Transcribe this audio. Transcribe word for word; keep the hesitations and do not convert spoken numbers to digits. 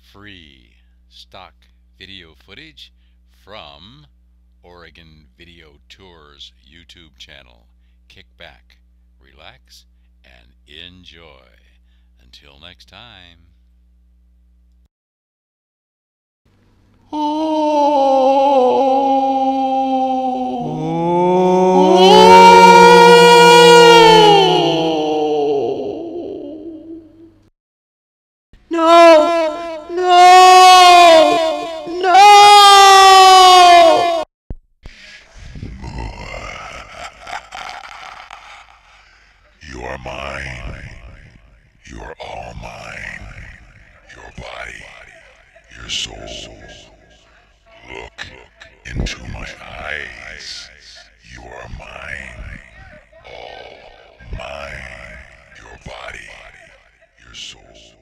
free stock video footage from Oregon Video Tours YouTube channel. Kick back, relax, and enjoy. Until next time. No! No! No! You are mine. You are all mine. Your body, your soul. Look into my eyes. You are mine. All mine. Your body, your soul.